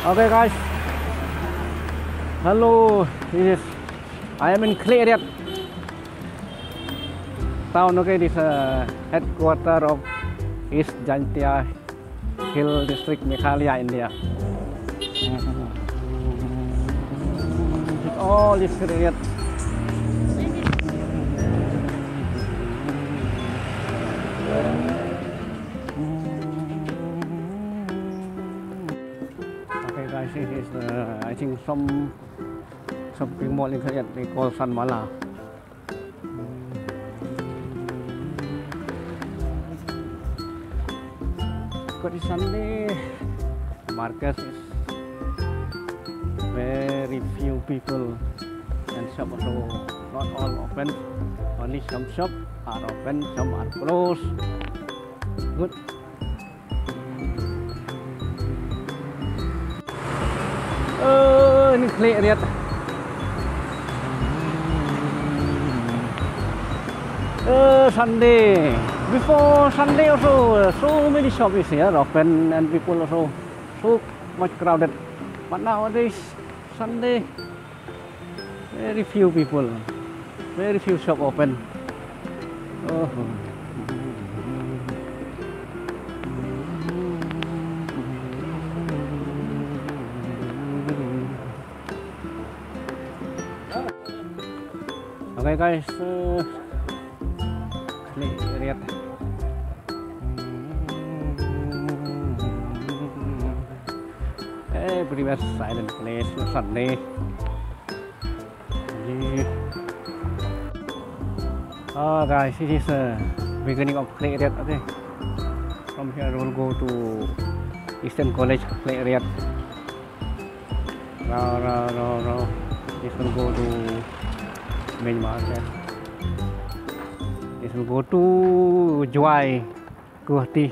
Okay guys, hello, this is, I am in Clay Area town. Okay, this headquarter of East Jaintia Hill District, Meghalaya, India. All this area. Okay guys, this is I think some shopping mall in Korea they call San Mala. Because it's Sunday, market is very few people and shop also not all open. Only some shop are open, some are closed. Good. Ini Clay lihat. Sunday. Before Sunday also, so many shops is here open and people also so much crowded. But nowadays Sunday, very few people, very few shop open. Oh. Okay guys, lihat. Everywhere silent place Sunday. Oh guys, this is beginning of Clay Area. Okay, from here we'll go to Eastern College, Clay Area. No. This will go to main market. This will go to Juai, Guwahati.